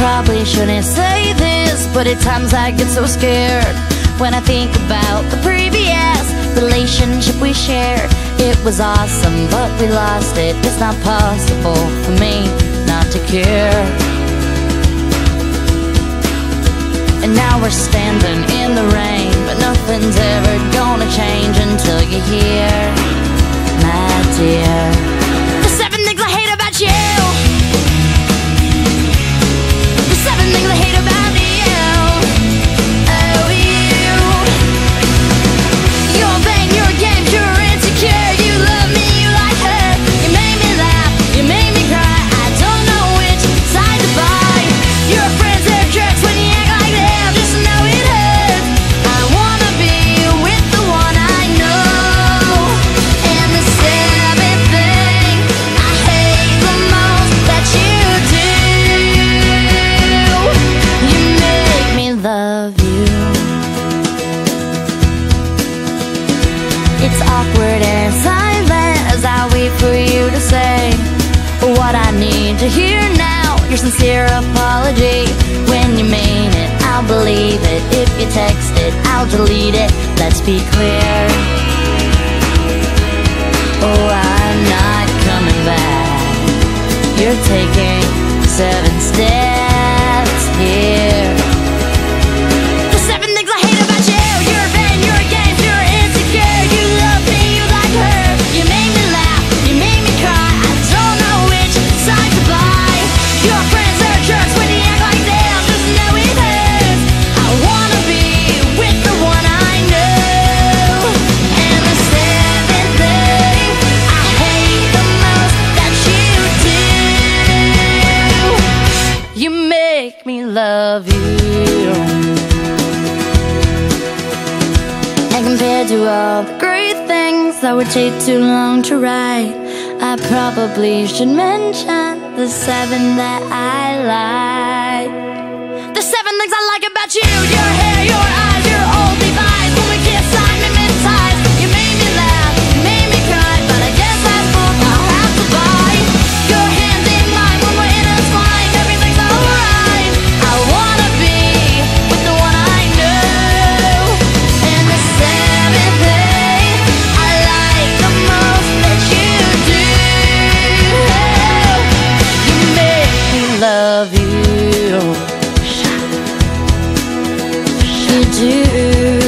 probably shouldn't say this, but at times I get so scared when I think about the previous relationship we shared. It was awesome, but we lost it. It's not possible for me not to care. And now we're standing in the rain, but nothing's ever gonna change until you're here, my dear. The 7 things I hate about you. The 7 things I hate about you. Oh, you. You're vain, you're games, you're insecure. You love me, you like her. You made me laugh, you made me cry. I don't know which side to buy. Your friends are jerks when you act like them. Just know it hurts. I wanna be with the one I know. And the 7th thing I hate the most that you do, you make me love you. It's awkward and silent as I wait for you to say what I need to hear now. Your sincere apology. When you mean it, I'll believe it. If you text it, I'll delete it. Let's be clear. Oh, I'm not coming back. You're taking 7 steps here. The 7 things I hate about you. You're vain, you're games, you're insecure. You love me, you like her. You made me laugh, you made me cry. I don't know which side to buy. Your friends are jerks when you act like them. Just know it hurts. I wanna be with the one I know. And the 7th thing I hate the most that you do, you make me love you. And compared to all the great things that would take too long to write, I probably should mention the 7 that I like. The 7 things I like about you. Your hair, your eyes, your old Levi's. When we kiss, I hypnotize. You made me laugh, you made me cry, but I guess that's both I'll have to buy. Your hands in mine when we're intertwined. Everything's alright. I wanna be with the one I know. And the 7th thing I like the most that you do, you make me love you. You do.